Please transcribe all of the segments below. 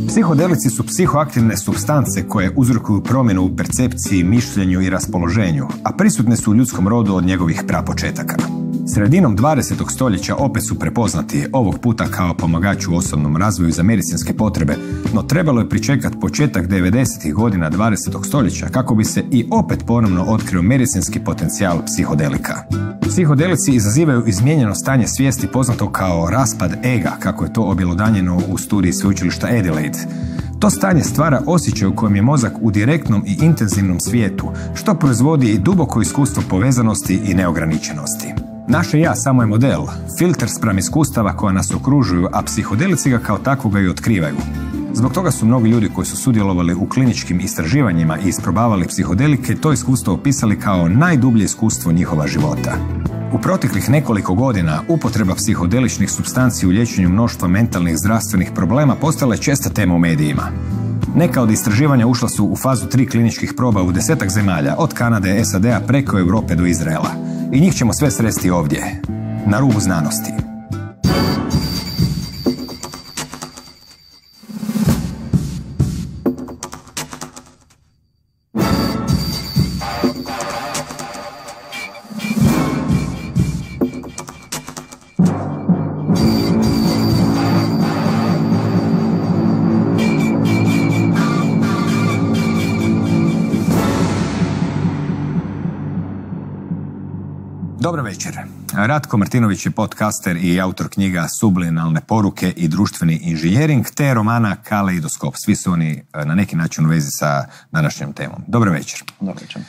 Psihodelici su psihoaktivne supstance koje uzrokuju promjenu u percepciji, mišljenju i raspoloženju, a prisutne su u ljudskom rodu od njegovih prapočetaka. Sredinom 20. stoljeća opet su prepoznati, ovog puta kao pomagač u osobnom razvoju za medicinske potrebe, no trebalo je pričekati početak 90. godina 20. stoljeća kako bi se i opet ponovno otkrio medicinski potencijal psihodelika. Psihodelici izazivaju izmijenjeno stanje svijesti poznato kao raspad ega, kako je to objelodanjeno u studiji sveučilišta Adelaide. To stanje stvara osjećaj u kojem je mozak u direktnom i intenzivnom svijetu, što proizvodi i duboko iskustvo povezanosti i neograničenosti. Naše ja samo je model, filter spram iskustava koja nas okružuju, a psihodelici ga kao takvoga i otkrivaju. Zbog toga su mnogi ljudi koji su sudjelovali u kliničkim istraživanjima i isprobavali psihodelike to iskustvo opisali kao najdublje iskustvo njihova života. U proteklih nekoliko godina upotreba psihodeličnih supstanci u liječenju mnoštva mentalnih zdravstvenih problema postala je česta tema u medijima. Neka od istraživanja ušla su u fazu 3 kliničkih proba u 10 zemalja, od Kanade, SAD-a preko Europe do Izraela. I njih ćemo sve sresti ovdje, na rubu znanosti. Dobro večer. Ratko Martinović je podcaster i autor knjiga Subliminalne poruke i društveni inženjering te romana Kaleidoskop. Svi su oni na neki način u vezi sa današnjom temom. Dobro večer. Dobro večer.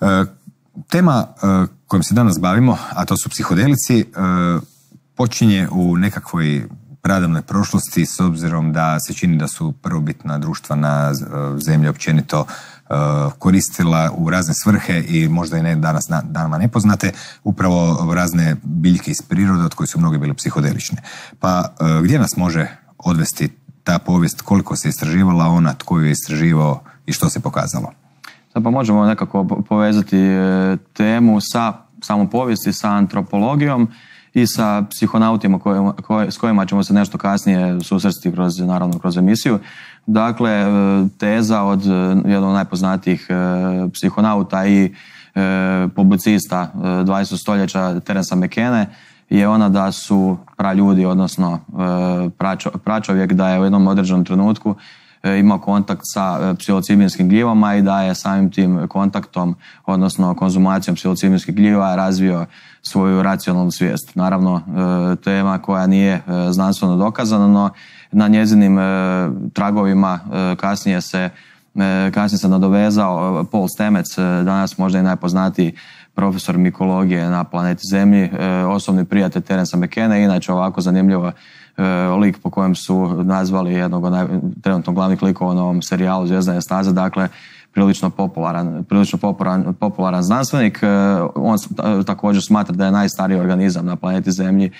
Tema kojom se danas bavimo, a to su psihodelici, počinje u nekakvoj pradavnoj prošlosti s obzirom da se čini da su prvobitna društva na zemlji općenito koristila u razne svrhe i možda i ne danas danama nepoznate upravo razne biljke iz prirode od kojih su mnoge bile psihodelične. Pa gdje nas može odvesti ta povijest, koliko se istraživala ona, tko ju je istraživao i što se pokazalo? Pa možemo nekako povezati temu sa samom povijesti, sa antropologijom i sa psihonautima s kojima ćemo se nešto kasnije susresti kroz emisiju. Dakle, teza od jednog od najpoznatijih psihonauta i publicista 20. stoljeća Terensa McKenna je ona da su praljudi, odnosno pračovjek, da je u jednom određenom trenutku imao kontakt sa psilocibinskim gljivama i da je samim tim kontaktom, odnosno konzumacijom psilocibinskih gljiva razvio svoju racionalnu svijest. Naravno, tema koja nije znanstveno dokazana, no na njezinim tragovima kasnije se nadovezao Paul Stamets, danas možda i najpoznatiji profesor mikologije na planeti Zemlji, osobni prijatelj Terensa McKenna, inače ovako zanimljivo lik po kojem su nazvali jednog od trenutno glavnih likova u novom serijalu Zvijezdane staze, dakle prilično popularan znanstvenik. On također smatra da je najstariji organizam na planeti Zemlji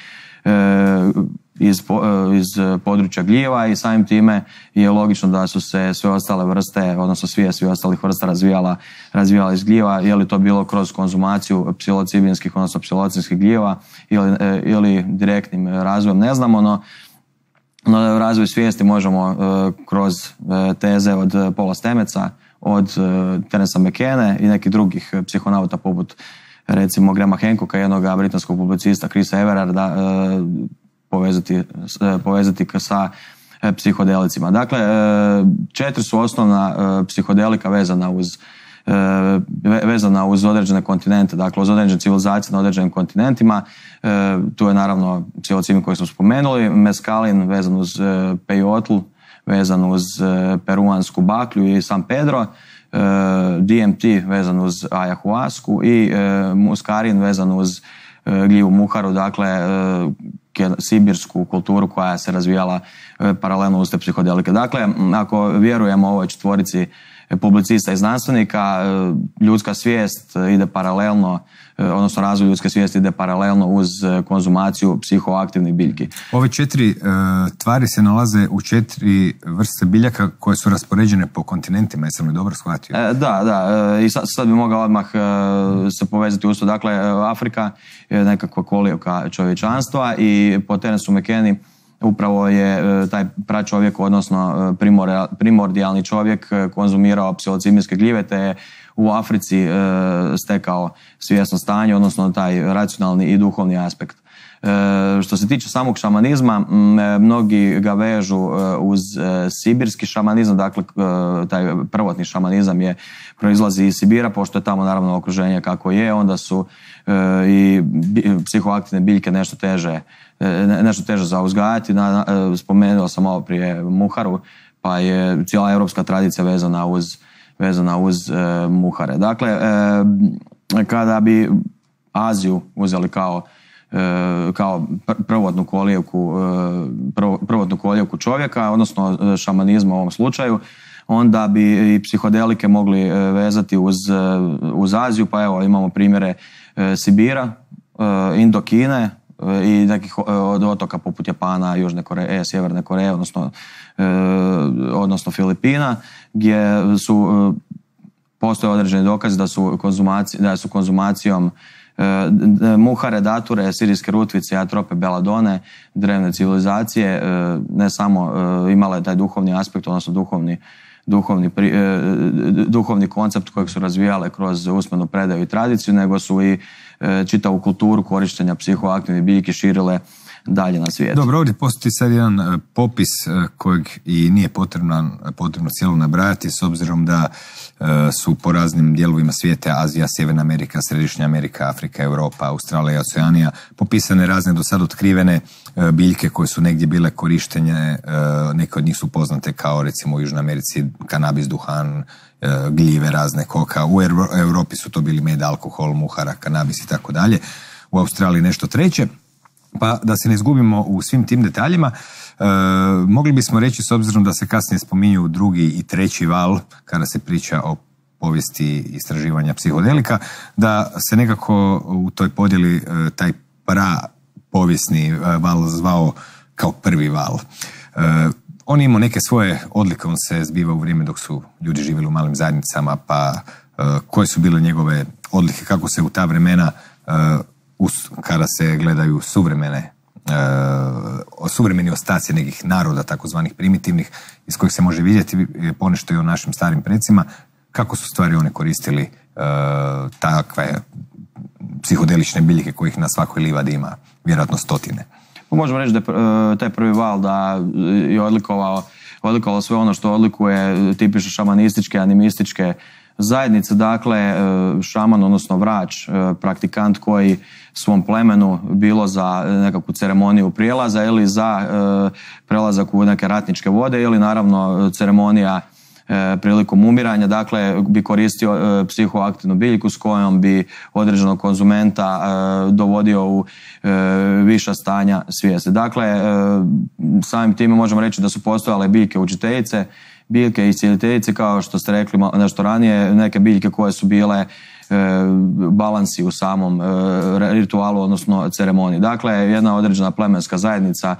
iz područja gljiva i samim time je logično da su se sve ostale vrste, odnosno svih ostalih vrsta razvijala iz gljiva. Je li to bilo kroz konzumaciju psilocibinskih, odnosno psilocinskih gljiva ili direktnim razvojem, ne znamo, no razvoj svijesti možemo kroz teze od Paula Stametsa, od Terensa McKenna i nekih drugih psihonauta poput recimo Grahama Hancocka, jednog britanskog publicista Chrisa Everarda, povezati sa psihodelicima. Dakle, 4 su osnovna psihodelika vezana uz određene kontinente, dakle uz određene civilizacije na određenim kontinentima. Tu je naravno psilocibin koji smo spomenuli, meskalin vezan uz pejotl, vezan uz peruansku baklju i San Pedro, DMT vezan uz ayahuasku i muskarin vezan uz gljivu muharu, dakle sibirsku kulturu koja se razvijala paralelno uz te psihodelike. Dakle, ako vjerujemo ovoj četvorici publicista i znanstvenika, ljudska svijest ide paralelno, odnosno razvoj ljudske svijesti ide paralelno uz konzumaciju psihoaktivnih biljki. Ove 4 tvari se nalaze u 4 vrste biljaka koje su raspoređene po kontinentima, jesam li dobro shvatio? Da, i sad bi mogao odmah se povezati uz to. Dakle, Afrika je nekakva kolijevka čovječanstva i po Terensu McKenni upravo je taj pračovjek, odnosno primordijalni čovjek konzumirao psilocibinske gljive, te je u Africi stekao svjesno stanje, odnosno taj racionalni i duhovni aspekt. Što se tiče samog šamanizma, mnogi ga vežu uz sibirski šamanizam, dakle taj prvotni šamanizam proizlazi iz Sibira, pošto je tamo naravno okruženje kako je, onda su i psihoaktivne biljke nešto teže za uzgajati. Spomenuo sam ovo prije muharu, pa je cijela europska tradicija vezana uz muhare. Dakle, kada bi Aziju uzeli kao prvotnu kolijevku čovjeka, odnosno šamanizma u ovom slučaju, onda bi i psihodelike mogli vezati uz Aziju, pa evo imamo primjere Sibira, Indokine i nekih od otoka poput Japana, Južne Koreje, Sjeverne Koreje, odnosno Filipina, gdje postoje određeni dokazi da su konzumacijom muhare, dature, sirijske rutvice, atrope, beladone, drevne civilizacije ne samo imale taj duhovni aspekt, odnosno duhovni koncept kojeg su razvijale kroz usmenu predaju i tradiciju, nego su i čitavu kulturu korištenja psihoaktivnih biljki širile dalje na svijetu. Dobro, ovdje postoji sad jedan popis kojeg i nije potrebno cijelo nabrajati, s obzirom da su po raznim dijelovima svijeta, Azija, Sjeverna Amerika, Središnja Amerika, Afrika, Europa, Australija i Oceanija, popisane razne do sad otkrivene biljke koje su negdje bile korištenje. Neke od njih su poznate kao recimo u Južnoj Americi kanabis, duhan, gljive razne, koka. U Europi su to bili med, alkohol, muhara, kanabis i tako dalje. U Australiji nešto treće. Pa da se ne izgubimo u svim tim detaljima, mogli bismo reći, s obzirom da se kasnije spominju drugi i treći val kada se priča o povijesti istraživanja psihodelika, da se nekako u toj podjeli taj povijesni val zvao kao prvi val. On imao neke svoje odlike, on se zbiva u vrijeme dok su ljudi živjeli u malim zajednicama, pa koje su bile njegove odlike, kako se u ta vremena kada se gledaju suvremeni ostaci nekih naroda, takozvanih primitivnih, iz kojih se može vidjeti ponešto i o našim starim predsima, kako su stvari oni koristili takve psihodelične biljke kojih na svakoj livadi ima vjerojatno stotine. Možemo reći da je taj prvi val da je odlikovao sve ono što odlikuje tipično šamanističke, animističke zajednice, dakle šaman, odnosno vrač, praktikant koji svom plemenu, bilo za nekakvu ceremoniju prijelaza ili za prelazak u neke ratničke vode ili naravno ceremonija prilikom umiranja, dakle bi koristio psihoaktivnu biljku s kojom bi određenog konzumenta dovodio u viša stanja svijesti. Dakle, samim time možemo reći da su postojale biljke učiteljice, biljke iscijeliteljice, kao što ste rekli nešto ranije, neke biljke koje su bile balansi u samom ritualu, odnosno ceremoniji. Dakle, jedna određena plemenska zajednica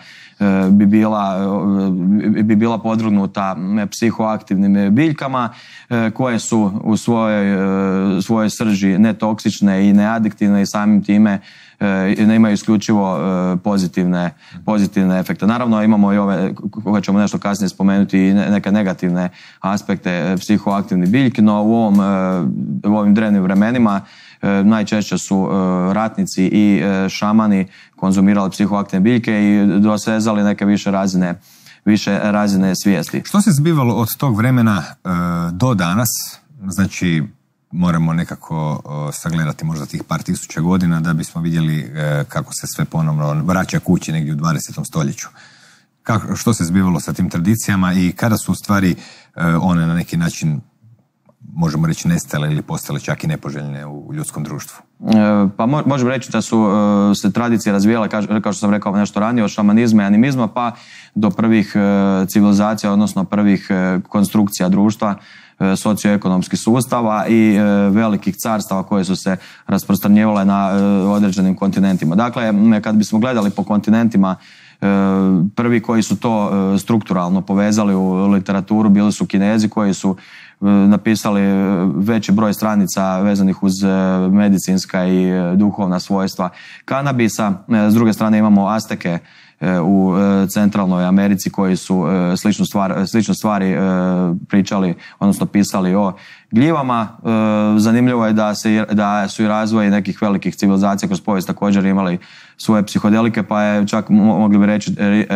bi bila podvrgnuta psihoaktivnim biljkama koje su u svojoj srži netoksične i neadiktivne i samim time ne imaju isključivo pozitivne efekte. Naravno, imamo i ove, koje ćemo nešto kasnije spomenuti, i neke negativne aspekte psihoaktivnih biljki, no u ovim drevnim vremenima najčešće su ratnici i šamani konzumirali psihoaktivne biljke i dosezali neke više razine svijesti. Što se zbivalo od tog vremena do danas? Znači, moramo nekako sagledati možda tih par tisuća godina da bismo vidjeli kako se sve ponovno vraća kući negdje u 20. stoljeću. Što se zbivalo sa tim tradicijama i kada su u stvari one na neki način, možemo reći, nestale ili postale čak i nepoželjne u ljudskom društvu? Pa možemo reći da su se tradicije razvijale, kao što sam rekao nešto ranije, od šamanizma i animizma pa do prvih civilizacija, odnosno prvih konstrukcija društva, socioekonomskih sustava i velikih carstava koje su se rasprostranjivale na određenim kontinentima. Dakle, kad bismo gledali po kontinentima, prvi koji su to strukturalno povezali u literaturu bili su Kinezi, koji su napisali veći broj stranica vezanih uz medicinska i duhovna svojstva kanabisa. S druge strane imamo Azteke u centralnoj Americi koji su slične stvari pričali, odnosno pisali o gljivama. Zanimljivo je da su i razvoj nekih velikih civilizacija kroz povijest također imali svoje psihodelike, pa je čak, mogli bi reći,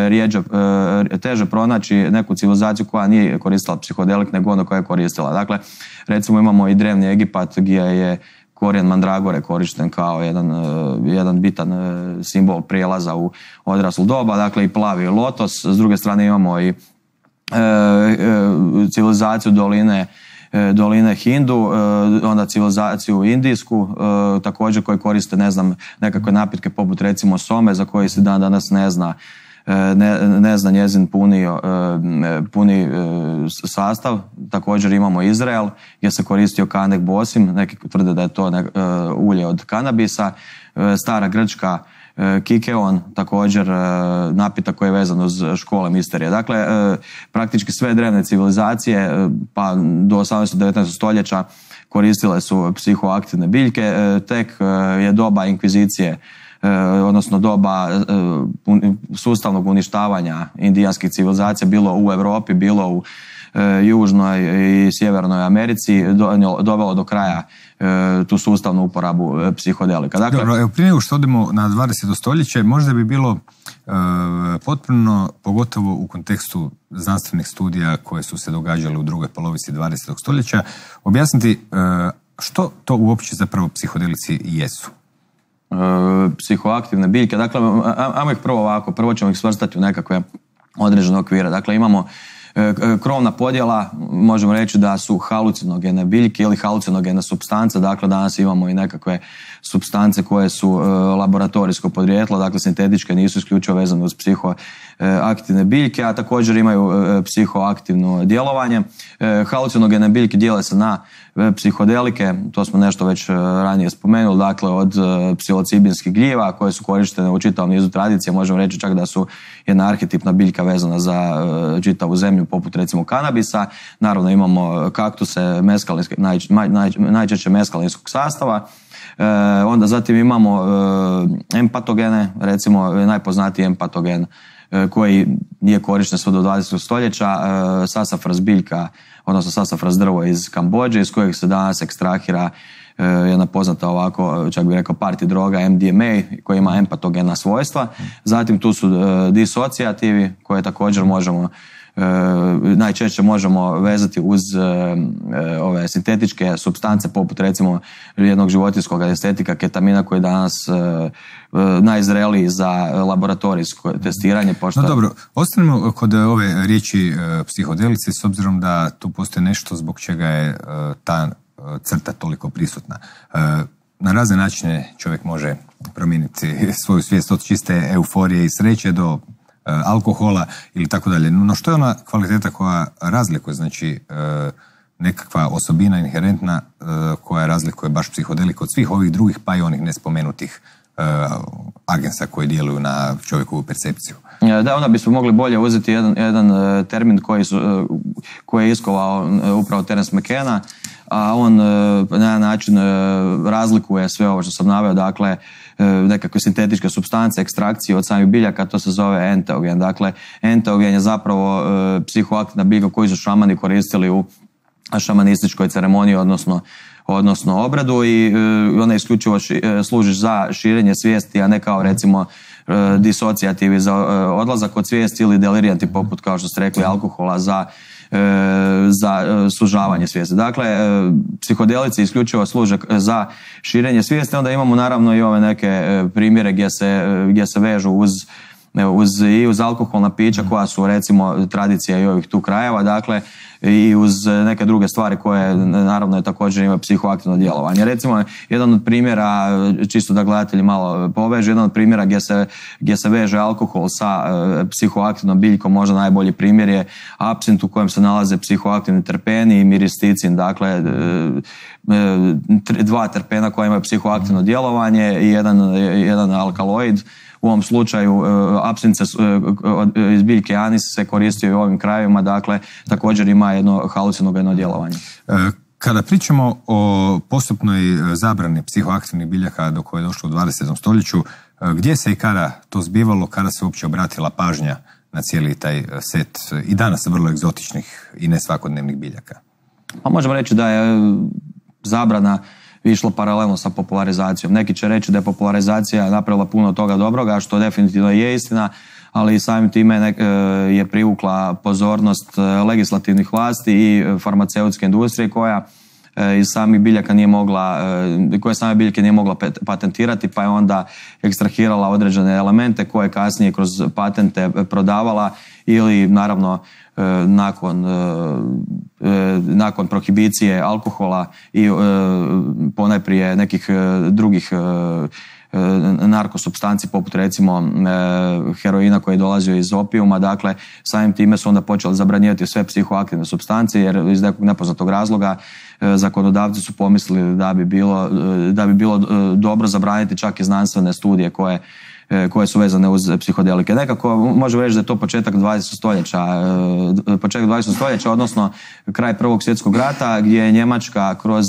teže pronaći neku civilizaciju koja nije koristila psihodelik nego ono koja je koristila. Dakle, recimo imamo i drevni Egipat gdje je korijen mandragore korišten kao jedan bitan simbol prijelaza u odraslu doba, dakle i plavi lotos. S druge strane imamo i civilizaciju doline Hindu, onda civilizaciju indijsku, također koji koriste, nekakve napitke poput recimo some, za koje se dan danas ne zna njezin puni sastav. Također imamo Izrael gdje se koristio kanek bosim, neki tvrde da je to ulje od kanabisa. Stara Grčka kikeon, također napitak koji je vezan uz škole misterije. Dakle, praktički sve drevne civilizacije pa do 18. 19. stoljeća koristile su psihoaktivne biljke. Tek je doba inkvizicije, odnosno doba sustavnog uništavanja indijanskih civilizacija, bilo u Europi, bilo u Južnoj i Sjevernoj Americi, dovelo do kraja tu sustavnu uporabu psihodelika. Dakle, dobro, evo, prije nego što odemo na 20. stoljeće, možda bi bilo potpuno, pogotovo u kontekstu znanstvenih studija koje su se događale u drugoj polovici 20. stoljeća, objasniti što to uopće zapravo psihodelici jesu. Psihoaktivne biljke, dakle, ajmo ih prvo ćemo ih svrstati u nekakve određene okvire. Dakle, imamo krovna podjela, možemo reći da su halucinogene biljke ili halucinogene supstance, dakle danas imamo i nekakve supstance koje su laboratorijsko podrijetlo, dakle sintetičke, nisu isključivo vezane uz psihoaktivne biljke, a također imaju psihoaktivno djelovanje. Halucinogene biljke dijele se na psihodelike, to smo nešto već ranije spomenuli, dakle od psilocibinskih gljiva koje su korištene u čitavom nizu tradicija, možemo reći čak da su jedna arhetipna biljka vezana za čitavu zemlju, poput recimo kanabisa. Naravno imamo kaktuse najčešće meskalinskog sastava. Onda zatim imamo empatogene, recimo najpoznatiji empatogen koji nije korišten sve do 20. stoljeća, sasafras biljka, odnosno sasafras drvo iz Kambodže, iz kojeg se danas ekstrahira jedna poznata ovako, čak bih rekao party droga MDMA, koja ima empatogena svojstva. Zatim tu su disocijativi koje također najčešće možemo vezati uz ove sintetičke supstance poput recimo jednog životinjskog anestetika ketamina koji je danas najzreliji za laboratorijsko testiranje. No dobro, ostanemo kod ove riječi psihodelici s obzirom da tu postoji nešto zbog čega je ta crta toliko prisutna. Na razne načine čovjek može promijeniti svoju svijest od čiste euforije i sreće do alkohola ili tako dalje. No što je ona kvaliteta koja razlikuje, znači nekakva osobina inherentna koja razlikuje baš psihodelik od svih ovih drugih, pa i onih nespomenutih agensa koji djeluju na čovjekovu percepciju? Da, onda bismo mogli bolje uzeti jedan termin koji je iskovao upravo Terence McKenna, a on na jedan način razlikuje sve ovo što sam naveo, dakle nekakve sintetičke supstance, ekstrakcije od samih biljaka, to se zove enteogen. Dakle, enteogen je zapravo psihoaktivna biljka koju su šamani koristili u šamanističkoj ceremoniji, odnosno obradu, i ona isključivo služi za širenje svijesti, a ne kao recimo disocijativi za odlazak od svijesti ili delirijanti poput, kao što ste rekli, alkohola za sužavanje svijesti. Dakle, psihodelici isključivo služe za širenje svijesti. Onda imamo naravno i ove neke primjere gdje se vežu uz alkoholna pića koja su recimo tradicija i ovih tu krajeva, dakle i uz neke druge stvari koje naravno također imaju psihoaktivno djelovanje. Recimo, jedan od primjera, čisto da gledatelji malo povežu, jedan od primjera gdje se veže alkohol sa psihoaktivnom biljkom, možda najbolji primjer je apsint u kojem se nalaze psihoaktivni terpeni i miristicin, dakle dva terpena koja imaju psihoaktivno djelovanje i jedan alkaloid. U ovom slučaju apsint iz biljke anis se koristio i u ovim krajevima, dakle također ima jedno halucinogeno djelovanje. Kada pričamo o postupnoj zabrani psihoaktivnih biljaka do koje je došlo u 20. stoljeću, Gdje se i kada to zbivalo, kada se uopće obratila pažnja na cijeli taj set i danas vrlo egzotičnih i nesvakodnevnih biljaka? Pa možemo reći da je zabrana išla paralelno sa popularizacijom. Neki će reći da je popularizacija napravila puno toga dobroga, što definitivno je istina, ali samim time je privukla pozornost legislativnih vlasti i farmaceutske industrije koja iz samih biljaka nije mogla, koje same biljke nije mogla patentirati, pa je onda ekstrahirala određene elemente koje kasnije kroz patente prodavala ili naravno nakon prohibicije alkohola i ponajprije nekih drugih narkosupstanci poput recimo heroina koji je dolazio iz opijuma. Dakle, samim time su onda počeli zabranjivati sve psihoaktivne supstance jer iz nekog nepoznatog razloga zakonodavci su pomislili da bi bilo dobro zabraniti čak i znanstvene studije koje su vezane uz psihodelike. Nekako možemo reći da je to početak 20. stoljeća, odnosno kraj Prvog svjetskog rata, gdje je Njemačka kroz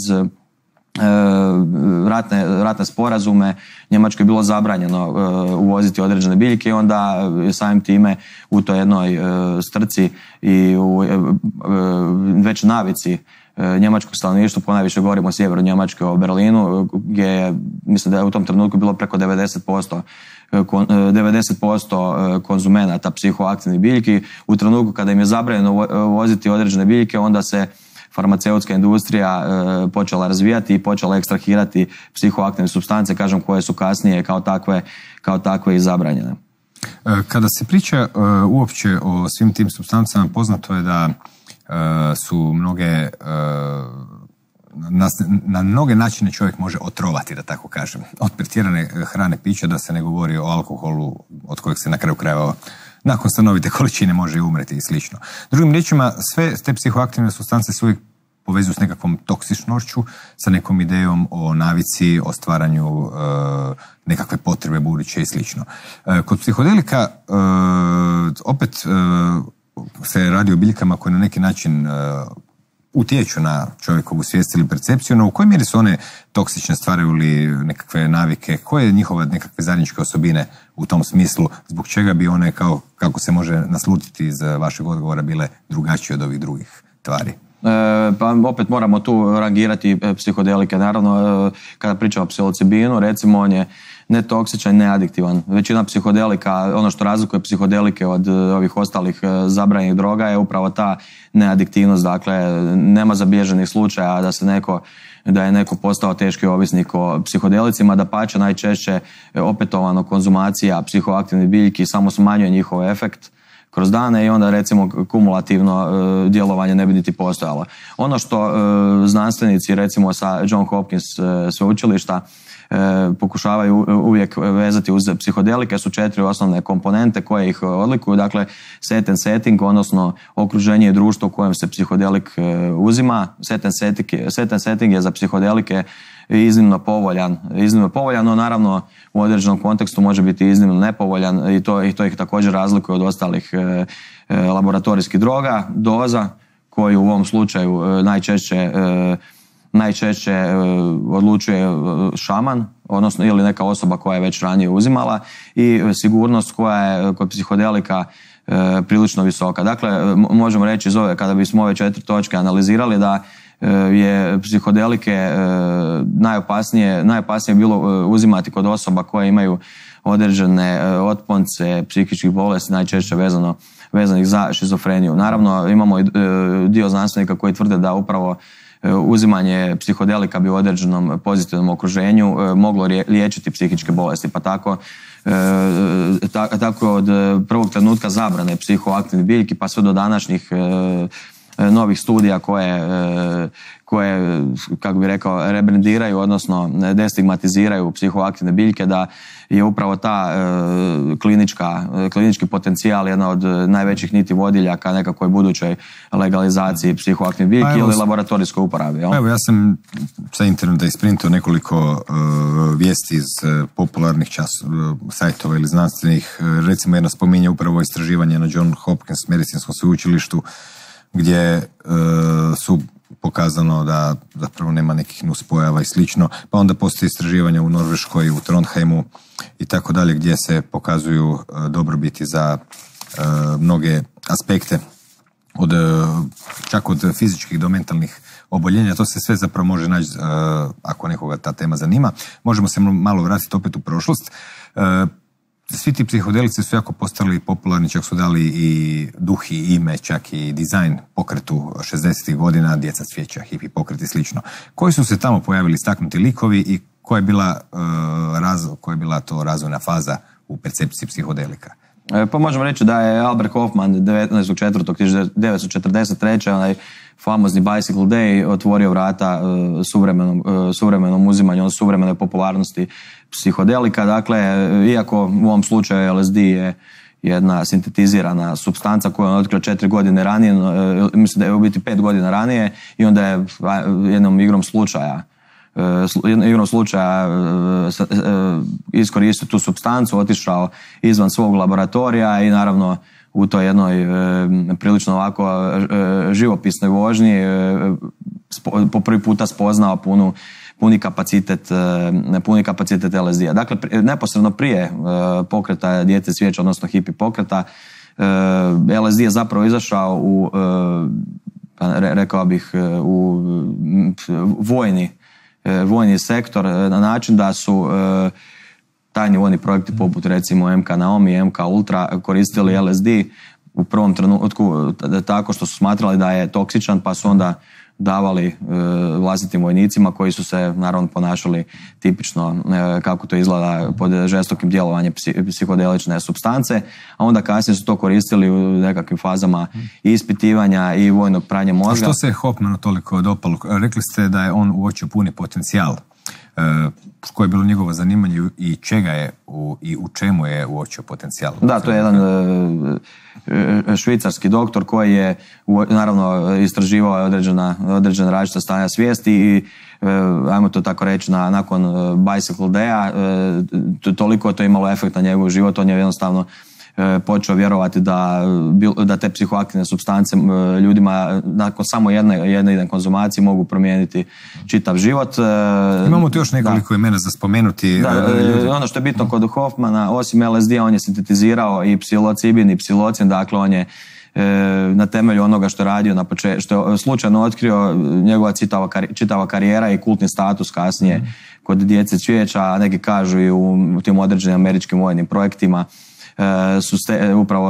ratne sporazume, Njemačkoj je bilo zabranjeno uvoziti određene biljke i onda samim time u toj jednoj strci i u već navici njemačkog stanovništva, ponajviše govorimo o sjeveru Njemačke, o Berlinu, gdje je, mislim da je u tom trenutku bilo preko 90% konzumenata psihoaktivnih biljki. U trenutku kada im je zabranjeno uvoziti određene biljke, onda se farmaceutska industrija počela razvijati i počela ekstrahirati psihoaktivne supstance, kažem, koje su kasnije kao takve i zabranjene. Kada se priča uopće o svim tim supstancama, poznato je da su mnoge na mnoge načine čovjek može otrovati, da tako kažem. Od pretjerane hrane, pića, da se ne govori o alkoholu od kojeg se na kraju krajeva nakon stanovite količine može i umreti i slično. Drugim riječima, sve te psihoaktivne supstance se uvijek povezuju s nekakvom toksičnošću, sa nekom idejom o navici, o stvaranju nekakve potrebe buduće i slično. Kod psihodelika opet se radi o biljkama koje na neki način utječu na čovjekovu svijest ili percepciju, no u kojoj mjeri su one toksične, stvaraju li nekakve navike, koje je njihove nekakve zajedničke osobine u tom smislu, zbog čega bi one, kako se može naslutiti iz vašeg odgovora, bile drugačije od ovih drugih tvari? Pa opet moramo tu rangirati psihodelike. Naravno, kada pričamo o psilocibinu, recimo, on je netoksičan i neadiktivan. Većina psihodelika, ono što razlikuje psihodelike od ovih ostalih zabranjenih droga je upravo ta neadiktivnost. Dakle, nema zabilježenih slučaja da je neko postao teški ovisnik o psihodelicima, dapače najčešće opetovano konzumacija psihoaktivnih biljki samo smanjuje njihov efekt kroz dane i onda recimo kumulativno djelovanje ne bi niti postojalo. Ono što znanstvenici recimo sa John Hopkins sveučilišta pokušavaju uvijek vezati uz psihodelike su 4 osnovne komponente koje ih odlikuju. Dakle, set and setting, odnosno okruženje i društvo u kojem se psihodelik uzima. Set and setting je za psihodelike iznimno povoljan, no naravno u određenom kontekstu može biti iznimno nepovoljan i to ih također razlikuje od ostalih laboratorijskih droga. Doza koju u ovom slučaju najčešće odlučuje šaman, odnosno ili neka osoba koja je već ranije uzimala, i sigurnost koja je kod psihodelika prilično visoka. Dakle, možemo reći kada bismo ove 4 točke analizirali da je psihodelike najopasnije bilo uzimati kod osoba koje imaju određene otponce psihičkih bolesti, najčešće vezanih za šizofreniju. Naravno, imamo i dio znanstvenika koji tvrde da upravo uzimanje psihodelika bi u određenom pozitivnom okruženju moglo liječiti psihičke bolesti, pa tako od prvog trenutka zabrane psihoaktivnih biljki pa sve do današnjih novih studija koje, kako bi rekao, rebrandiraju, odnosno destigmatiziraju psihoaktivne biljke, da je upravo ta klinički potencijal jedna od najvećih niti vodilja ka nekakvoj budućoj legalizaciji psihoaktivnih biljki ili laboratorijskoj uporabi. Evo, ja sam sa interneta isprintao nekoliko vijesti iz popularnih sajtova ili znanstvenih. Recimo, jedno spominje upravo istraživanje na John Hopkins medicinskom sveučilištu, gdje su pokazano da zapravo nema nekih nuspojava i slično, pa onda postoji istraživanja u Norveškoj, u Trondheimu i tako dalje, gdje se pokazuju dobrobiti za mnoge aspekte, čak od fizičkih do mentalnih oboljenja. To se sve zapravo može naći, ako nekoga ta tema zanima. Možemo se malo vratiti opet u prošlost. Svi ti psihodelici su jako postali popularni, čak su dali i duh i ime, čak i dizajn pokretu 60. godina, djeca cvijeća, hippie pokret i slično. Koji su se tamo pojavili istaknuti likovi i koja je bila to razvojna faza u percepciji psihodelika? Pa možemo reći da je Albert Hofmann 19.4.1943. onaj famozni Bicycle Day otvorio vrata suvremenom uzimanju, suvremenoj popularnosti psihodelika. Dakle, iako u ovom slučaju LSD je jedna sintetizirana supstanca koju on otkrio 4 godine ranije, mislim da je u biti 5 godina ranije, i onda je jednom igrom slučaja iskoristio tu supstancu, otišao izvan svog laboratorija i naravno u toj jednoj prilično ovako živopisnoj vožnji po prvi puta spoznao puni kapacitet LSD-a. Dakle, neposredno prije pokreta djece cvijeća, odnosno hippie pokreta, LSD je zapravo izašao rekao bih, u vojni sektor na način da su tajni vojni projekti poput recimo MK Naomi i MK Ultra koristili LSD u prvom trenutku tako što su smatrali da je toksičan, pa su onda davali vlastitim vojnicima koji su se naravno ponašali tipično kako to izgleda pod žestokim djelovanjem psihodelične supstance, a onda kasnije su to koristili u nekakvim fazama ispitivanja i vojnog pranja mozga. A što se Hofmanu toliko dopalo? Rekli ste da je on uočio puni potencijal. Koje je bilo njegovo zanimanje i čega je i u čemu je uočio potencijal? Da, to je jedan švicarski doktor koji je naravno istraživao određena različita stanja svijesti i ajmo to tako reći, nakon Bicycle Day-a toliko je to imalo efekt na njegov život. On je jednostavno počeo vjerovati da te psihoaktivne supstance ljudima nakon samo jedne konzumacije mogu promijeniti čitav život. Imamo tu još nekoliko imena za spomenuti. Ono što je bitno kod Hofmana, osim LSD-a, on je sintetizirao i psilocibin i psilocin, dakle on je na temelju onoga što je radio, što je slučajno otkrio, njegova čitava karijera i kultni status kasnije kod djece cvijeća, a neki kažu i u tim određenim američkim vojnim projektima, su upravo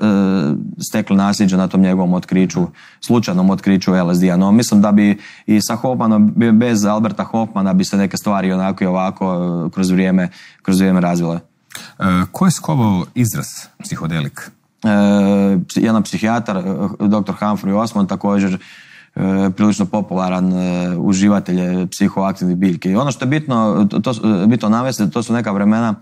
stekli nasljeđe na tom njegovom slučajnom otkriću LSD-a. No, mislim da bi i sa Hofmanom, bez Alberta Hofmana, bi se neke stvari onako i ovako kroz vrijeme razvile. Ko je skovao izraz psihodelik? Jedan psihijatar, dr. Humphrey Osmond, također prilično popularan uživatelj psihoaktivnih biljki. I ono što je bitno navesti, to su neka vremena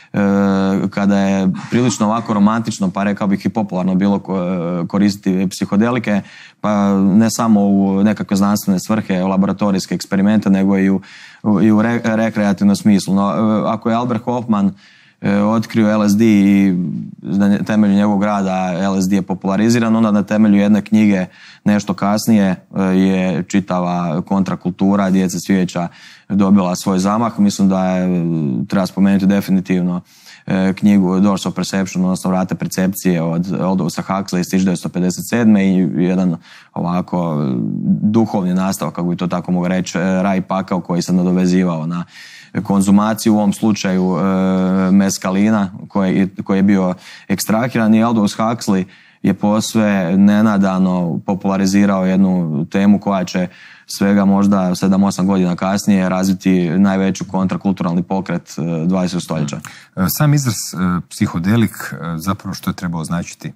kada je prilično ovako romantično, pa rekao bih i popularno bilo koristiti psihodelike, pa ne samo u nekakve znanstvene svrhe, laboratorijske eksperimente, nego i u rekreativnom smislu. No, ako je Albert Hofmann otkrio LSD i na temelju njegovog rada LSD je populariziran, onda na temelju jedne knjige nešto kasnije je čitava kontrakultura djece cvijeća dobila svoj zamah. Mislim da je, treba spomenuti definitivno knjigu Doors of Perception, odnosno Vrata percepcije od Aldousa Huxleya iz 1957. i jedan ovako duhovni nastavak, kako bi to tako mogu reći, raj pakao koji se nadovezivao na konzumaciju, u ovom slučaju meskalina koji je bio ekstrahiran, i Aldous Huxley je posve nenadano popularizirao jednu temu koja će svega možda 7-8 godina kasnije razviti najveću kontrakulturalni pokret 20. stoljeća. Sam izraz psihodelik zapravo što je trebao značiti?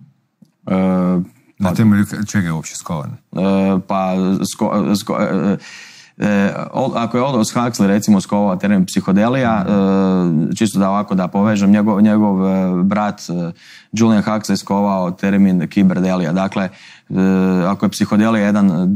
Na temelju čega je uopće skovan? Ako je Aldous Huxley recimo skovao termin psihodelija, čisto da ovako da povežem, njegov brat Julian Huxley skovao termin kiberdelija. Dakle, ako je psihodelija jedan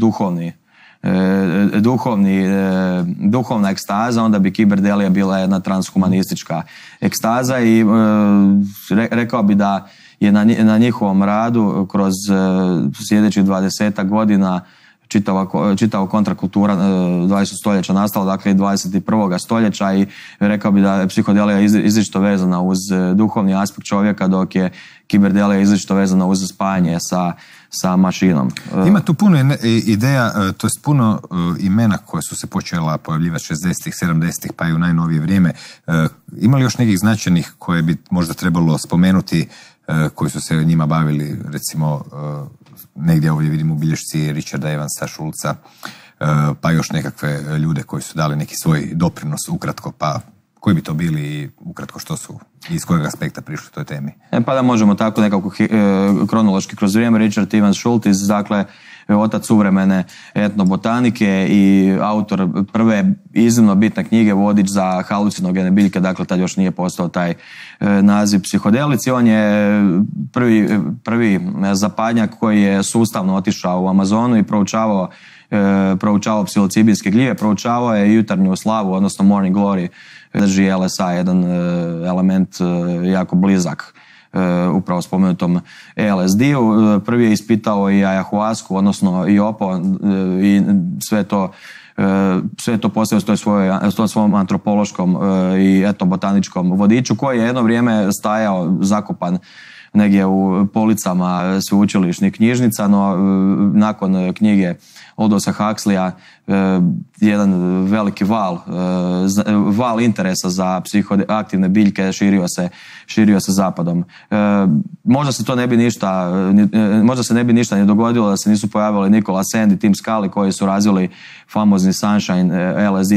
duhovna ekstaza, onda bi kiberdelija bila jedna transhumanistička ekstaza, i rekao bi da je na njihovom radu kroz sljedećih 20 godina čitava kontrakultura 20. stoljeća nastala, dakle i 21. stoljeća, i rekao bi da je psihodelija izričito vezana uz duhovni aspekt čovjeka, dok je kiberdelija izričito vezana uz spajanje sa mašinom. Ima tu puno ideja, to je puno imena koje su se počela pojavljivati 60-ih, 70-ih, pa i u najnovije vrijeme. Ima li još nekih značajnih koje bi možda trebalo spomenuti, koji su se njima bavili, recimo negdje ovdje vidimo bilješci Richarda Evansa, Schulza, pa još nekakve ljude koji su dali neki svoj doprinos ukratko, pa koji bi to bili i ukratko što su i iz kojeg aspekta prišli toj temi? Pa da možemo tako nekako kronološki kroz vrijeme. Richard Evans Schultes, dakle otac suvremene etnobotanike i autor prve iznimno bitne knjige Vodič za halucinogene biljke, dakle tad još nije postao taj naziv psihodelici. On je prvi zapadnjak koji je sustavno otišao u Amazonu i proučavao psilocibijske gljive, proučavao je jutarnju slavu, odnosno morning glory, drži LSA, jedan element jako blizak upravo spomenutom LSD-u. Prvi je ispitao i ayahuasku, odnosno i opo, i sve to postavio s svom antropološkom i etnobotaničkom vodiču, koji je jedno vrijeme stajao zakopan negdje u policama sveučilišnih knjižnica, no nakon knjige Aldosa Huxleya jedan veliki val interesa za psihoaktivne biljke širio se zapadom. Možda se ne bi ništa ni dogodilo da se nisu pojavili Nicholas Sand i Tim Scully, koji su razvili famozni Sunshine LSD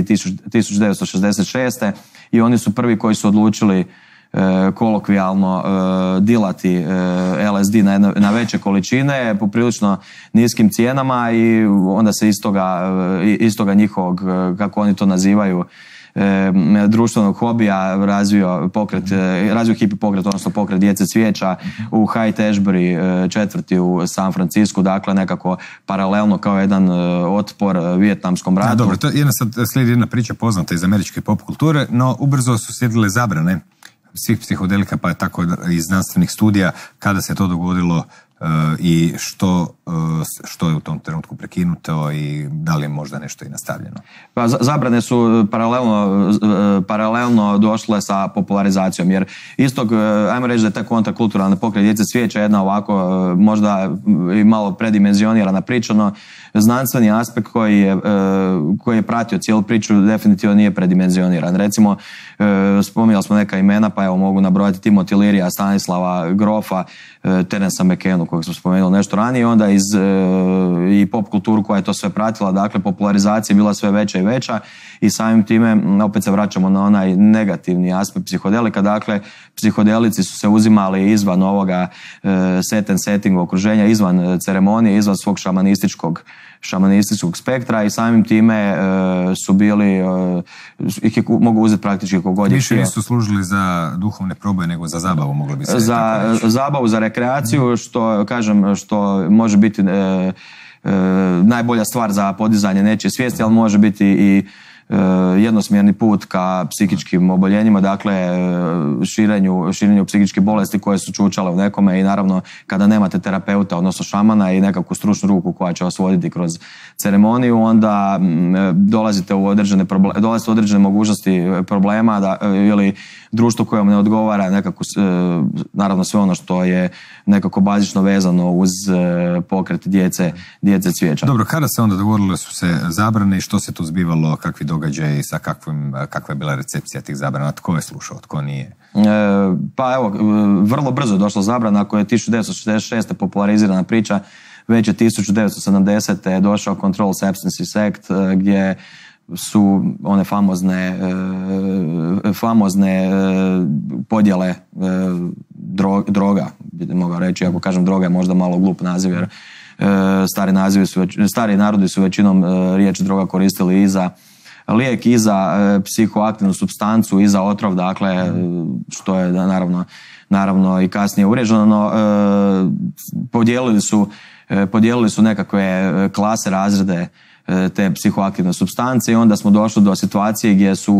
1966. i oni su prvi koji su odlučili kolokvijalno dilati LSD na veće količine po prilično niskim cijenama, i onda se iz toga njihovog, kako oni to nazivaju, društvenog hobija razvio hippie pokret, odnosno pokret djece cvijeća u Haight-Ashbury četvrti u San Francisku, dakle nekako paralelno kao jedan otpor Vijetnamskom ratu. Dobro, to slijedi jedna priča poznata iz američke pop kulture, no ubrzo su slijedile zabrane svih psihodelika, pa je tako iz znanstvenih studija, kada se to dogodilo i što je u tom trenutku prekinuto i da li je možda nešto i nastavljeno? Pa zabrane su paralelno došle sa popularizacijom, jer istog, ajmo reći da je ta kontrakulturalna pokret djece cvijeća jedna ovako možda i malo predimenzionirana priča, no znanstveni aspekt koji je pratio cijelu priču definitivno nije predimenzioniran. Recimo, spominjali smo neka imena, pa evo mogu nabrojati Timothy Learya, Stanislava Grofa, Terensa McKennu, kojeg smo spomenuli nešto ranije, onda i pop kulturu koja je to sve pratila, dakle popularizacija je bila sve veća i veća, i samim time opet se vraćamo na onaj negativni aspekt psihodelika, dakle psihodelici su se uzimali izvan ovoga set and setting okruženja, izvan ceremonije, izvan svog šamanističkog spektra, i samim time su bili, ih mogu uzeti praktički kogod je htio. Više nisu služili za duhovne proboje nego za zabavu, mogli bi se za zabavu, za rekreaciju, što može biti najbolja stvar za podizanje nečije svijesti, ali može biti i jednosmjerni put ka psihičkim oboljenjima, dakle širenju psihičkih bolesti koje su čučale u nekome, i naravno kada nemate terapeuta, odnosno šamana i nekakvu stručnu ruku koja će vas voditi kroz ceremoniju, onda dolazite u određene mogućnosti problema ili društvo koje vam ne odgovara, nekako, naravno sve ono što je nekako bazično vezano uz pokret djece cvijeća. Dobro, kada se onda dogodile su se zabrane i što se tu zbivalo, kakvi događaji, sa kakva je bila recepcija tih zabrana, tko je slušao, tko nije? Pa evo, vrlo brzo je došla zabrana, ako je 1966. popularizirana priča, već je 1970. je došao Controlled Substances Act, gdje su one famozne podjele droga, mogu reći, ako kažem droga je možda malo glup naziv, jer stari narodi su većinom riječ droga koristili i za lijek, i za psihoaktivnu supstancu, i za otrov, dakle, što je naravno i kasnije uvriježeno, no podijelili su nekakve klase, razrede te psihoaktivne supstance, i onda smo došli do situacije gdje su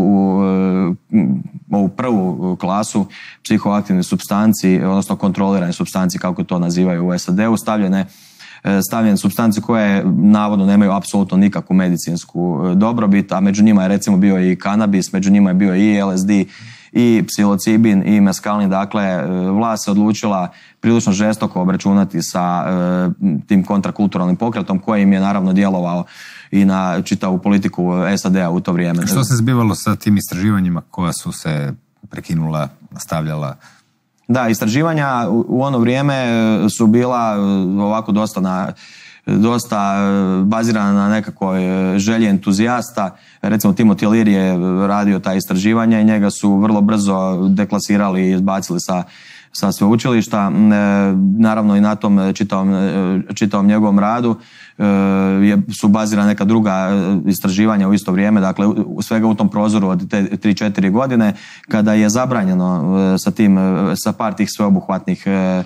u prvu klasu psihoaktivne supstanci, odnosno kontrolirane supstanci, kako to nazivaju u SAD-u, stavljene stavljene supstance koje navodno nemaju apsolutno nikakvu medicinsku dobrobit, a među njima je recimo bio i kanabis, među njima je bio i LSD, i psilocibin i meskalin. Dakle, vlast se odlučila prilično žestoko obračunati sa tim kontrakulturalnim pokretom koji im je naravno djelovao i na čitavu politiku SAD-a u to vrijeme. Što se zbivalo sa tim istraživanjima koja su se prekinula, nastavljala? Da, istraživanja u ono vrijeme su bila ovako dosta bazirana na nekakvoj želji entuzijasta. Recimo Timothy Leary je radio ta istraživanja i njega su vrlo brzo deklasirali i izbacili sa sveučilišta. Naravno i na tom čitavom njegovom radu su bazirana neka druga istraživanja u isto vrijeme, dakle svega u tom prozoru od 3-4 godine kada je zabranjeno sa par tih sveobuhvatnih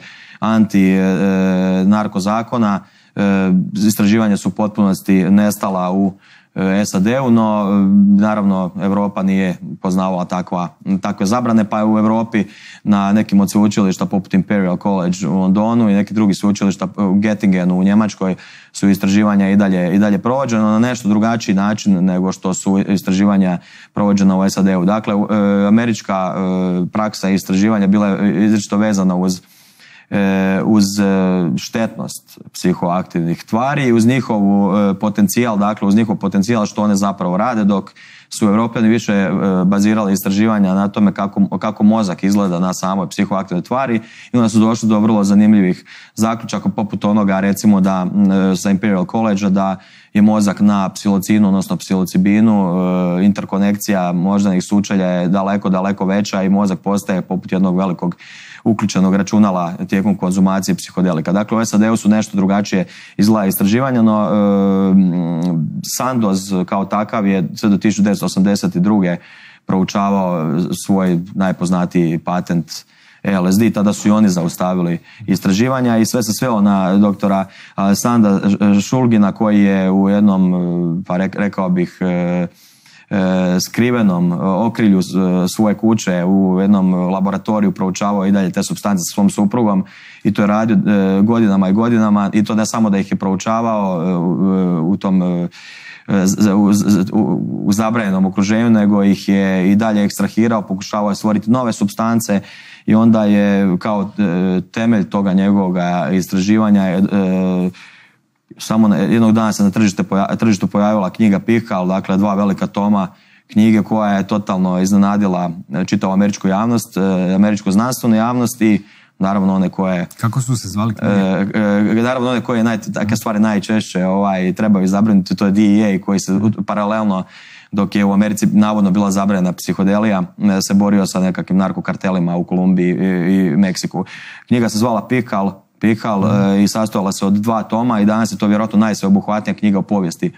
anti-narkozakona. Istraživanja su u potpunosti nestala u SAD-u, no naravno Europa nije poznavala takve zabrane, pa je u Europi na nekim od sveučilišta poput Imperial College u Londonu i neki drugi sveučilišta u Göttingenu u Njemačkoj su istraživanja i dalje provođena na nešto drugačiji način nego što su istraživanja provođena u SAD-u. Dakle, američka praksa istraživanja bila je izričito vezana uz štetnost psihoaktivnih tvari i uz njihov potencijal što one zapravo rade, dok su Europljani više bazirali istraživanja na tome kako mozak izgleda na samoj psihoaktivnoj tvari i onda su došli do vrlo zanimljivih zaključaka poput onoga recimo da sa Imperial College da je mozak na psilocinu, odnosno psilocibinu, interkonekcija moždanih sučelja je daleko veća i mozak postaje poput jednog velikog uključenog računala tijekom konzumacije psihodelika. Dakle, u SAD-u su nešto drugačije izgleda istraživanja, no Sandoz kao takav je sve do 1982. proučavao svoj najpoznatiji patent LSD, tada su i oni zaustavili istraživanja i sve se svelo na doktora Alessandra Shulgina koji je u jednom, pa rekao bih, skrivenom okrilju svoje kuće u jednom laboratoriju proučavao i dalje te supstance sa svom suprugom i to je radio godinama i godinama i to ne samo da ih je proučavao u tom u zabranjenom okruženju, nego ih je i dalje ekstrahirao, pokušavao je stvoriti nove supstance i onda je kao temelj toga njegovog istraživanja samo jednog dana se na tržištu pojavila knjiga Pikal, dakle 2 velika toma knjige koja je totalno iznenadila čitavu američku javnost, američku znanstvenu javnost i naravno one koje... Kako su se zvali knjige? Naravno one koje takve stvari najčešće trebaju zabrinuti, to je DEA koji se paralelno dok je u Americi navodno bila zabranjena psihodelija, se borio sa nekakvim narkokartelima u Kolumbiji i Meksiku. Knjiga se zvala Pikal i sastojala se od 2 toma i danas je to vjerojatno najsveobuhvatnija knjiga u povijesti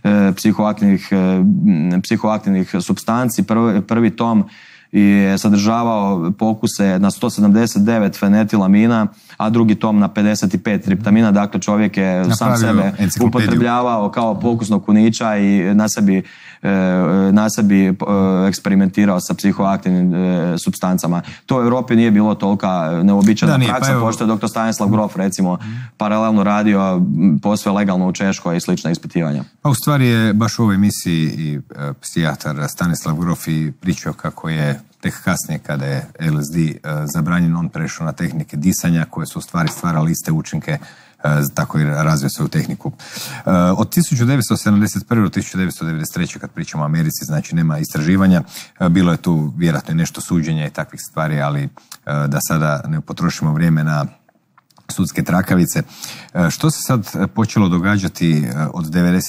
psihoaktivnih supstanci. Prvi tom je sadržavao pokuse na 179 fenetilamina, a drugi tom na 55 triptamina. Dakle, čovjek je sam sebe upotrebljavao kao pokusnog kunića i na sebi eksperimentirao sa psihoaktivnim supstancama. To u Europi nije bilo tolika neobičajna praksa, pošto je dr. Stanislav Grof recimo paralelno radio posve legalno u Češkoj i slična ispitivanja. Pa u stvari je baš u ovoj emisiji i psihijatar Stanislav Grof i pričao kako je tek kasnije kada je LSD zabranjen, on prešao na tehnike disanja koje su u stvari stvarali iste učinke, tako i razvio se u tehniku. Od 1971. do 1993. kad pričamo o Americi, znači nema istraživanja, bilo je tu vjerojatno nešto suđenja i takvih stvari, ali da sada ne potrošimo vrijeme na sudske trakavice. Što se sad počelo događati od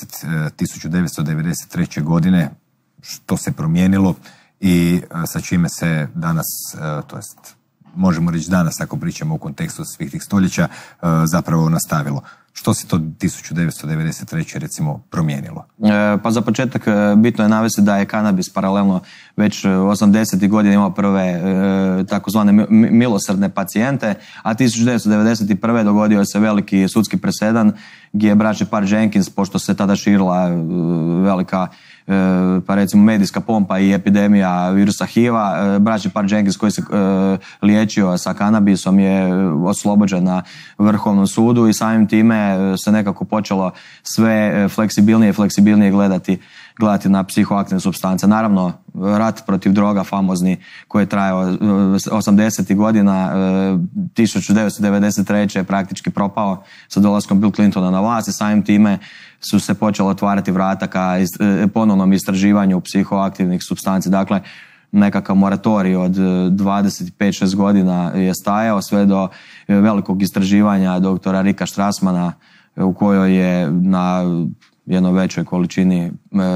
1993. godine, što se promijenilo i sa čime se danas, to jest možemo reći danas ako pričamo u kontekstu svih tih stoljeća, zapravo nastavilo. Što se to 1993. recimo promijenilo? Pa za početak bitno je navesti da je kanabis paralelno već 80. godina imao prve takozvane milosrdne pacijente, a 1991. dogodio se veliki sudski presedan gdje je bračni par Jenkins, pošto se tada širila velika pa recimo medijska pompa i epidemija virusa HIV-a, bračni par Jenkins koji se liječio sa kanabisom je oslobođen na Vrhovnom sudu i samim time se nekako počelo sve fleksibilnije gledati na psihoaktivne supstance. Naravno, rat protiv droga famozni koji je trajao 80. godina, 1993. je praktički propao sa dolaskom Bill Clintona na vlast i samim time su se počela otvarati vrata ka ponovnom istraživanju psihoaktivnih supstanci. Dakle, nekakav moratorij od 25-6 godina je stajao sve do velikog istraživanja doktora Ricka Strassmana u kojoj je na jednoj većoj količini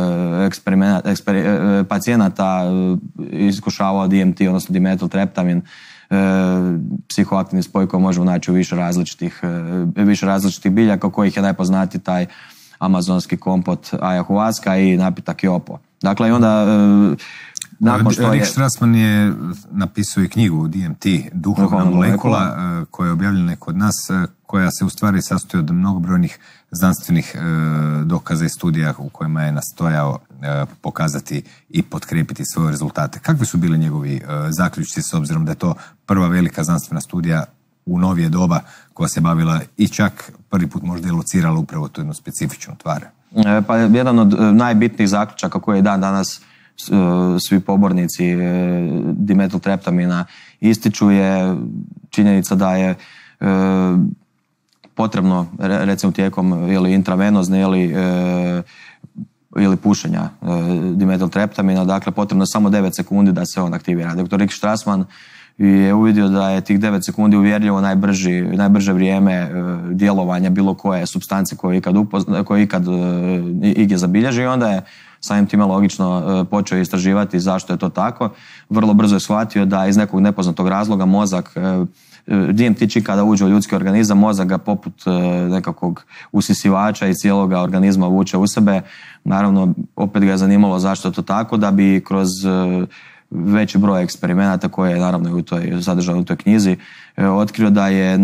pacijenata iskušavao DMT, odnosno dimetiltreptamin, psihoaktivni spoj koji možemo naći u više različitih biljaka, kojih je najpoznatiji taj amazonski kompot ayahuasca i napitak jopo. Dakle, i onda Rick Strassman je napisao i knjigu DMT, duhovna molekula, koja je objavljena kod nas, koja se u stvari sastoji od mnogobrojnih znanstvenih dokaza i studija u kojima je nastojao pokazati i potkrepiti svoje rezultate. Kakvi su bili njegovi zaključci, s obzirom da je to prva velika znanstvena studija u novije doba koja se bavila i čak prvi put možda je locirala upravo tu jednu specifičnu tvar? Pa jedan od najbitnijih zaključaka koji je danas svi pobornici dimetiltreptamina ističu je činjenica da je potrebno, recimo tijekom ili intravenozne ili pušenja dimetiltreptamina, dakle potrebno samo 9 sekundi da se on aktivira. Dr. Rick Strassman je uvidio da je tih 9 sekundi uvjerljivo najbrže vrijeme djelovanja bilo koje supstance koje ikad igdje zabilježi i onda je samim time logično počeo istraživati zašto je to tako. Vrlo brzo je shvatio da iz nekog nepoznatog razloga mozak, DMT čim kada uđe u ljudski organizam, mozak ga poput nekakvog usisivača i cijeloga organizma vuče u sebe. Naravno, opet ga je zanimalo zašto je to tako, da bi kroz veći broj eksperimenata koje je naravno sadržano u toj knjizi otkrio da je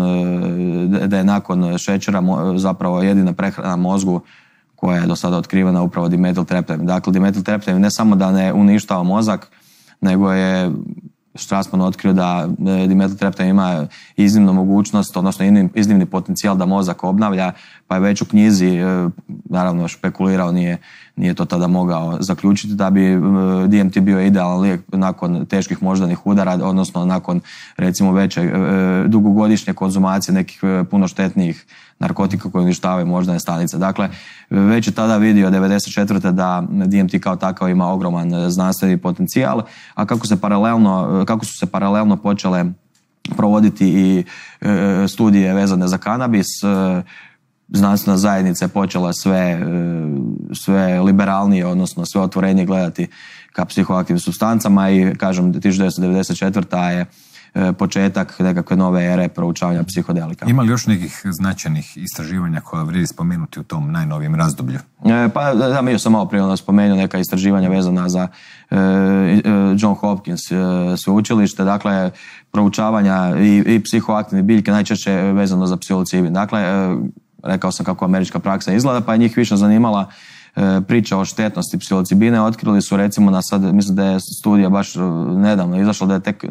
nakon šećera zapravo jedina prehrana mozgu koja je do sada otkrivena upravo dimetiltreptamin. Dakle, dimetiltreptamin ne samo da ne uništava mozak, nego je Strassman otkrio da dimetiltreptamin ima iznimnu mogućnost, odnosno iznimni potencijal da mozak obnavlja, pa je već u knjizi, naravno špekulirao, nije to tada mogao zaključiti, da bi DMT bio idealan lijek nakon teških moždanih udara, odnosno nakon recimo veće dugogodišnje konzumacije nekih puno štetnijih narkotika koji uništavaju moždane stanice. Dakle, već je tada vidio 1994. da DMT kao takav ima ogroman znanstveni potencijal, a kako su se paralelno počele provoditi i studije vezane za kanabis, znanstvena zajednica je počela sve liberalnije, odnosno sve otvorenije gledati ka psihoaktivnim supstancama i, kažem, 1994. je početak nekakve nove ere proučavanja psihodelika. Ima li još nekih značajnih istraživanja koja vrijedi spomenuti u tom najnovijem razdoblju? Pa da, mi sam malo prije spomenuo neka istraživanja vezana za John Hopkins sveučilište, dakle proučavanja i psihoaktivne biljke, najčešće vezano za psilocibin. Dakle, rekao sam kako američka praksa izgleda, pa je njih više zanimala priča o štetnosti psilocibine. Otkrili su recimo na sad, mislim da je studija baš nedavno izašla da je tek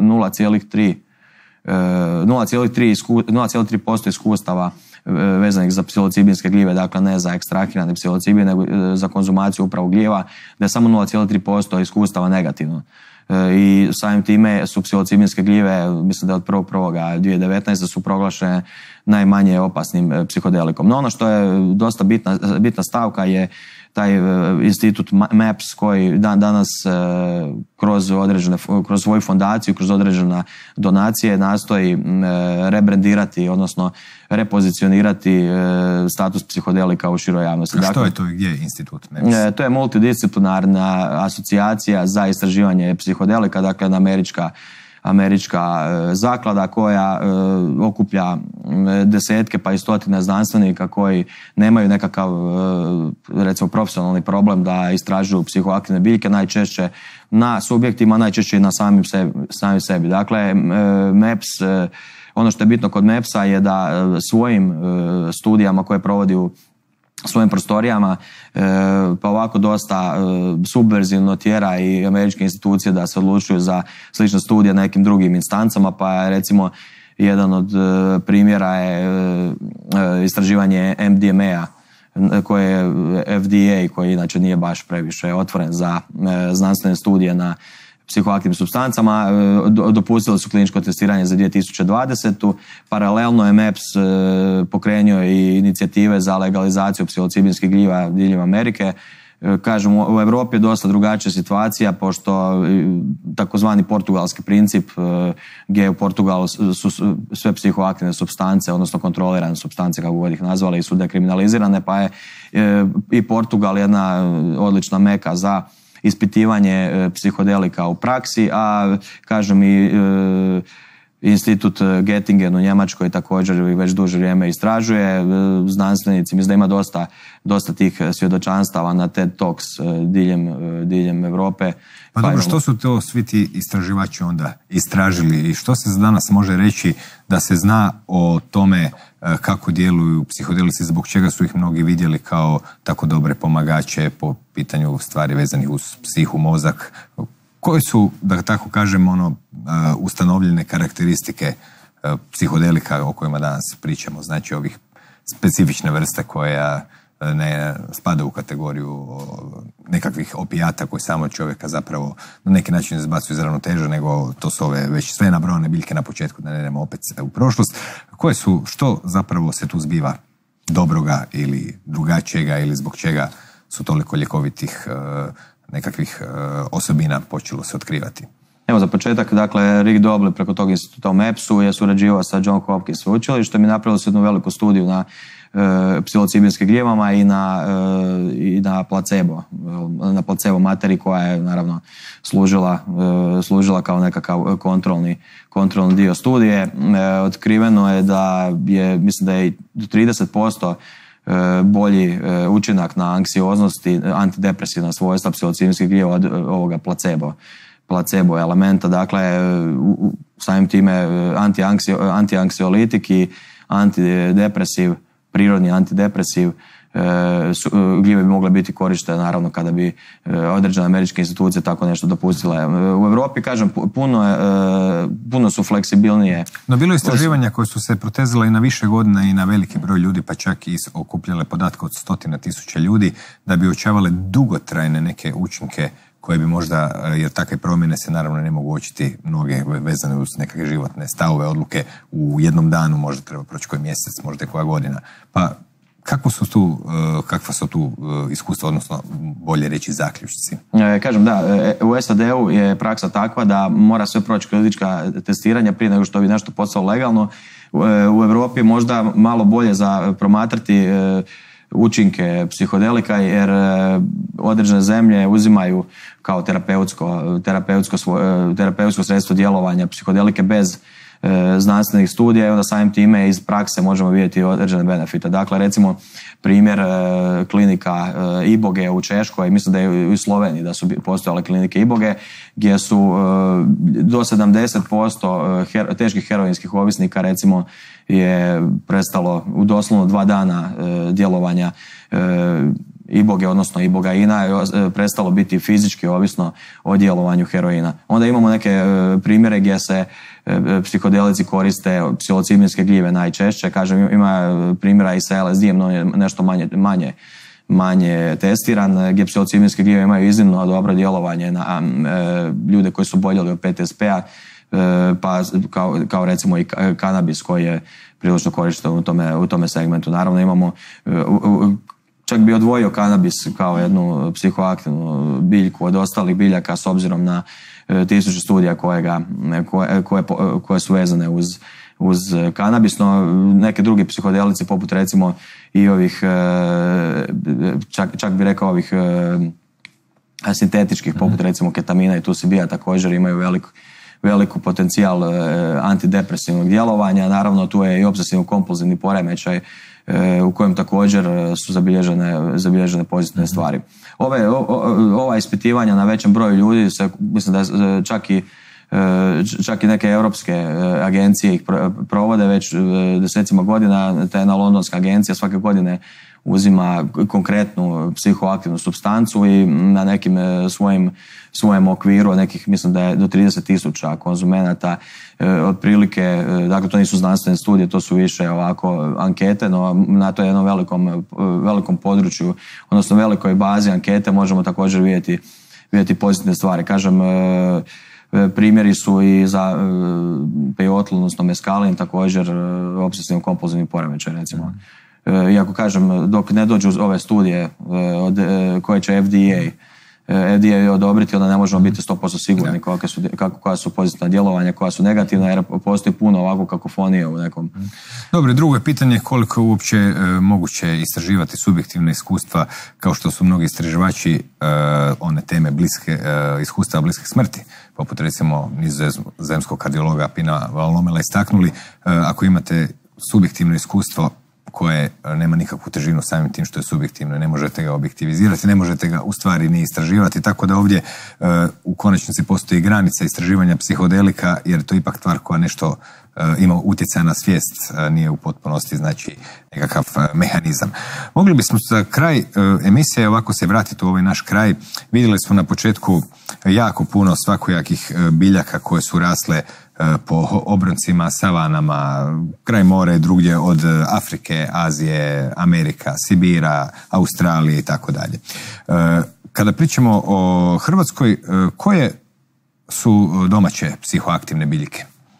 0,3% iskustava vezanih za psilocibinske gljive, dakle ne za ekstrahirane psilocibine, nego za konzumaciju upravo gljiva, da je samo 0,3% iskustava negativno. I samim time su psilocibinske gljive, mislim da je od 1.1.2019. su proglašene najmanje opasnim psihodelikom. No ono što je dosta bitna stavka je taj institut MAPS koji danas kroz svoju fondaciju, kroz određene donacije nastoji rebrandirati, odnosno repozicionirati status psihodelika u široj javnosti. A što je to i gdje je institut MAPS? To je multidisciplinarna asocijacija za istraživanje psihodelika, dakle američka zaklada koja okuplja desetke pa i stotine znanstvenika koji nemaju nekakav recimo profesionalni problem da istražuju psihoaktivne biljke, najčešće na subjektima, najčešće i na samim sebi. Dakle, MAPS, ono što je bitno kod MAPS-a je da svojim studijama koje provodi u svojim prostorijama, pa ovako dosta subverzivno tjera i američke institucije da se odlučuju za slične studije na nekim drugim instancama, pa recimo jedan od primjera je istraživanje MDMA, koje je FDA, koji inače nije baš previše otvoren za znanstvene studije na psihoaktivnim supstancama, dopustili su kliničko testiranje za 2020. Paralelno je MAPS pokrenuo i inicijative za legalizaciju psilocibinskih gljiva diljem Amerike. Kažem, u Europi je dosta drugačija situacija, pošto takozvani portugalski princip, gdje u Portugalu su sve psihoaktivne supstance, odnosno kontrolirane supstance, kako god ih nazvali, su dekriminalizirane, pa je i Portugal jedna odlična meka za ispitivanje psihodelika u praksi, a kažem i institut Göttingen u Njemačkoj također već duže vrijeme istražuje. Znanstvenici, mislim da ima dosta tih svjedočanstava na TED Talks diljem Europe. Pa dobro, što su to svi ti istraživači onda istražili i što se danas može reći da se zna o tome kako djeluju psihodelici, zbog čega su ih mnogi vidjeli kao tako dobre pomagače po pitanju stvari vezanih uz psihu, mozak? Koje su, da tako kažem, ustanovljene karakteristike psihodelika o kojima danas pričamo, znači ovih specifične vrste koja ne spada u kategoriju nekakvih opijata koji samo čovjeka zapravo na neki način izbacuju iz ravnoteže, nego to su ove već sve nabrojane biljke na početku, da ne idemo opet u prošlost. Koje su, što zapravo se tu zbiva dobroga ili drugačijega ili zbog čega su toliko ljekovitih nekakvih osobina počelo se otkrivati? Evo za početak, dakle, Rick Dobley preko tog instituta u MAPS-u je surađivao sa John Hopkins sveučilištem i napravili su jednu veliku studiju na psilocibinskim gljivama i na placebo materiji koja je naravno služila kao nekakav kontrolni dio studije. Otkriveno je da je, mislim da je 30% bolji učinak na anksioznost i antidepresivna svojstva psilocibinskih gljiva od ovoga placebo elementa. Dakle, samim time antianksiolitik i antidepresiv, prirodni antidepresiv gljive bi mogle biti korištene naravno kada bi određene američke institucije tako nešto dopustile. U Europi, kažem, puno su fleksibilnije. No bilo je istraživanja koje su se protezile i na više godina i na veliki broj ljudi, pa čak i okupljale podatke od 100.000 ljudi, da bi uočavale dugotrajne neke učinke koje bi možda, jer takve promjene se naravno ne mogu uočiti mnoge vezane uz nekakve životne stavove, odluke u jednom danu, možda treba proći koji mjesec, možda i koja godina. Pa kakva su tu iskustva, odnosno bolje reći zaključci? Kažem, da, u SAD-u je praksa takva da mora sve proći klinička testiranja prije nego što bi nešto postalo legalno. U Europi je možda malo bolje za promatrati učinke psihodelika, jer određene zemlje uzimaju kao terapeutsko sredstvo djelovanja psihodelike bez znanstvenih studija i onda samim time iz prakse možemo vidjeti određene benefite. Dakle, recimo primjer klinika Iboge u Češkoj, mislim da je u Sloveniji da su postojale klinike Iboge, gdje su do 70% teških heroinskih ovisnika recimo je prestalo u doslovno 2 dana djelovanja Iboge, odnosno Ibogaina, je prestalo biti fizički ovisno o djelovanju heroina. Onda imamo neke primjere gdje se psihodelici koriste psilocibinske gljive najčešće. Kažem, ima primjera i sa LSD-em, no je nešto manje testiran, gdje psilocibinske gljive imaju iznimno dobro djelovanje na ljude koji su boljeli od PTSP-a, pa kao recimo i kanabis koji je prilično korišten u tome segmentu. Naravno imamo, čak bi odvojio kanabis kao jednu psihoaktivnu biljku od ostalih biljaka s obzirom na 1000 studija koje su vezane uz kanabis, no neke druge psihodelici poput recimo i ovih, čak bi rekao ovih sintetičkih poput recimo ketamina i tusibija također imaju veliku potencijal antidepresivnog djelovanja. Naravno tu je i obsesivno-kompulzivni poremećaj u kojem također su zabilježene pozitivne stvari. Ova ispitivanja na većem broju ljudi se, mislim da je čak i čak i neke europske agencije ih provode već desecima godina. Ta jedna londonska agencija svake godine uzima konkretnu psihoaktivnu supstancu i na nekim svojem okviru, nekih, mislim da je do 30.000 konzumenata, otprilike, dakle to nisu znanstvene studije, to su više ovako ankete, no na to jednom velikom području, odnosno velikoj bazi ankete možemo također vidjeti pozitivne stvari. Kažem, primjeri su i za pejotl, odnosno meskalin, također obsesivno kompulzivni poremećaj, recimo. Iako kažem, dok ne dođu ove studije koje će FDA odobriti, onda ne možemo biti 100% sigurni koja su pozitivna djelovanja, koja su negativna, jer postoji puno ovako kakofonije u nekom. Dobro, drugo je pitanje koliko je uopće moguće istraživati subjektivne iskustva, kao što su mnogi istraživači one teme iskustva bliske smrti, poput recimo nizozemskog kardiologa Pina Valomela istaknuli. Ako imate subjektivno iskustvo koje nema nikakvu težinu samim tim što je subjektivno, ne možete ga objektivizirati, ne možete ga u stvari ni istraživati, tako da ovdje u konačnici postoji granica istraživanja psihodelika, jer to je ipak tvar koja nešto ima utjecaja na svijest, nije u potpunosti znači nekakav mehanizam. Mogli bismo za kraj emisije ovako se vratiti u ovaj naš kraj. Vidjeli smo na početku jako puno svakojakih biljaka koje su rasle po obroncima, savanama, kraj mora i drugdje, od Afrike, Azije, Amerika, Sibira, Australije i tako dalje. Kada pričamo o Hrvatskoj, koje su domaće psihoaktivne biljke?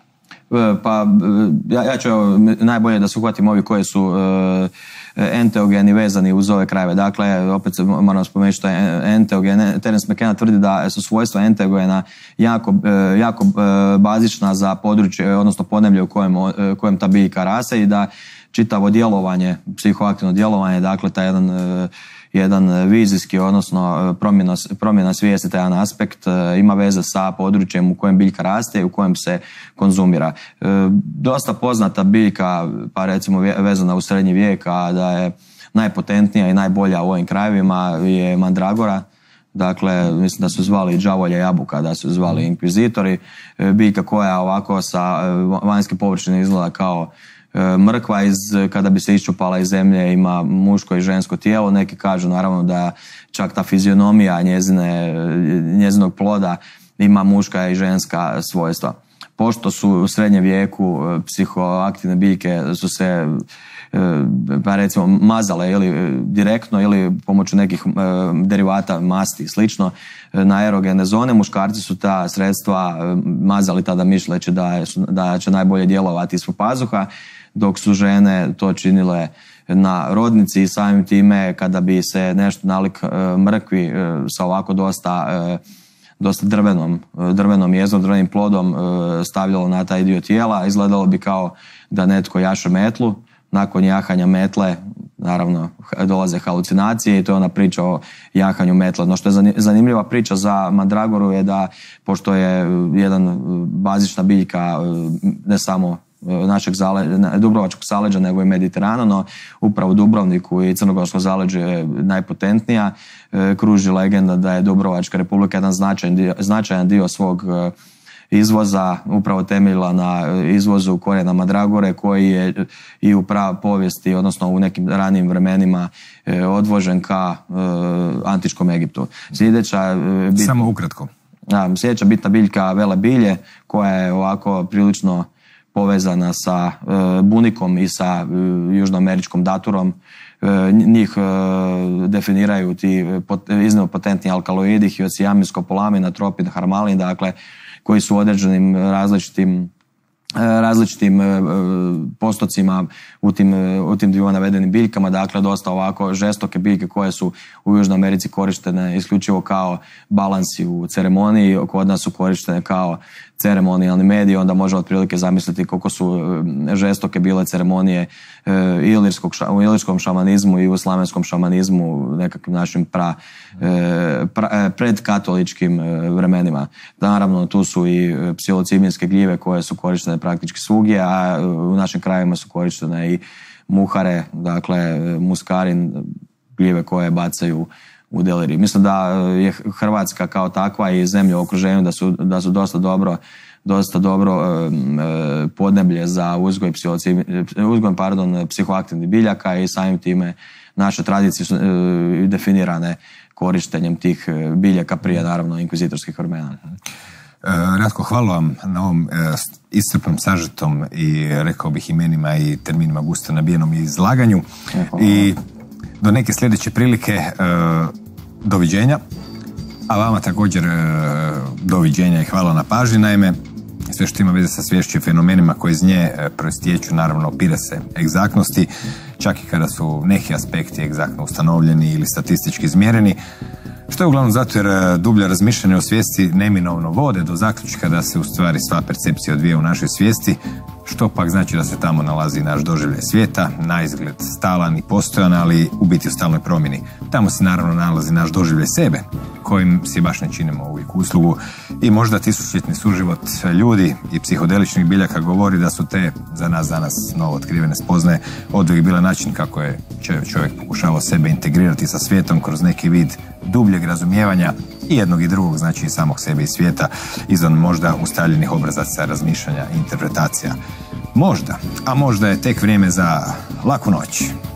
Pa ja ću najbolje da se uhvatim ovi koji su enteogeni vezani uz ove krajeve. Dakle, opet moram spomenuti što je enteogen. Terence McKenna tvrdi da su svojstva enteogena jako bazična za područje, odnosno podneblje u kojem ta biljka raste i da čitavo djelovanje, psihoaktivno djelovanje, dakle taj jedan vizijski, odnosno promjena svijesti, taj jedan aspekt ima veze sa područjem u kojem biljka raste i u kojem se konzumira. Dosta poznata biljka, pa recimo vezana u srednji vijek, a da je najpotentnija i najbolja u ovim krajevima je mandragora. Dakle, mislim da su zvali đavolja jabuka, da su zvali inkvizitori. Biljka koja ovako sa vanjske površine izgleda kao mrkva, kada bi se iščupala iz zemlje, ima muško i žensko tijelo. Neki kažu naravno da čak ta fizionomija njezinog ploda ima muška i ženska svojstva. Pošto su u srednjem vijeku psihoaktivne biljke su se pa recimo mazale ili direktno ili pomoću nekih derivata, masti i slično na erogene zone, muškarci su ta sredstva mazali tada misleći da će najbolje djelovati ispod pazuha, dok su žene to činile na rodnici i samim time kada bi se nešto nalik mrkvi sa ovako dosta drvenom jezom, drvenim plodom stavljalo na taj dio tijela, izgledalo bi kao da netko jaše metlu. Nakon jahanja metle, naravno, dolaze halucinacije i to je ona priča o jahanju metle. No što je zanimljiva priča za mandragoru je da, pošto je jedan bazična biljka ne samo našeg dubrovačkog zaleđa, nego i Mediterana, no upravo u Dubrovniku i Crnogorsko zaleđe je najpotentnija. Kruži legenda da je Dubrovačka republika jedan značajan dio svog izvoza upravo temeljila na izvozu korijena mandragore, koji je i u povijesti, odnosno u nekim ranijim vremenima odvožen ka antičkom Egiptu. Samo ukratko. Sljedeća bitna biljka velebilje, koja je ovako prilično povezana sa bunikom i sa južnoameričkom daturom. Njih definiraju ti iznimno potentni alkaloidi, hiosciamin, skopolamin, atropin, harmalin, dakle, koji su u određenim različitim postocima u tim dvijema navedenim biljkama, dakle dosta ovako žestoke biljke koje su u Južnoj Americi korištene isključivo kao balansi u ceremoniji, kod nas su korištene kao ceremonijalni medij, onda može otprilike zamisliti koliko su žestoke bile ceremonije u ilirskom šamanizmu i u slavenskom šamanizmu, nekakvim našim predkatoličkim vremenima. Naravno, tu su i psilocibinske gljive koje su korištene praktički svugdje, a u našim krajevima su korištene i muhare, dakle muskarin, gljive koje bacaju u Deliriji. Mislim da je Hrvatska kao takva i zemlje u okruženju da su dosta dobro podneblje za uzgoj psihoaktivnih biljaka i samim time naše tradicije su definirane korištenjem tih biljaka prije naravno inkvizitorskih vremena. Ratko, hvala vam na ovom iscrpnom, sažetom i rekao bih imenima i terminima gusto nabijenom izlaganju. I do neke sljedeće prilike doviđenja, a vama također doviđenja i hvala na pažnji. Naime, sve što ima veze sa sviješću i fenomenima koji iz nje proistječu naravno opire se egzaktnosti, čak i kada su neki aspekti egzaktno ustanovljeni ili statistički izmjereni, što je uglavnom zato jer dublja razmišljanja o svijesti neminovno vode do zaključka da se u stvari sva percepcija odvija u našoj svijesti, što pak znači da se tamo nalazi naš doživljaj svijeta, na izgled stalan i postojan, ali u biti u stalnoj promjeni. Tamo se naravno nalazi naš doživljaj sebe, kojim si baš ne činimo uvijek uslugu, i možda tisućljetni suživot ljudi i psihodeličnih biljaka govori da su te za nas danas novo otkrivene spoznaje oduvijek bile način kako je čovjek pokušavao sebe integrirati sa svijetom kroz neki vid dubljeg razumijevanja i jednog i drugog, znači i samog sebe i svijeta, izvan možda ustaljenih obrazaca razmišljanja i interpretacija. Možda, a možda je tek vrijeme za laku noć.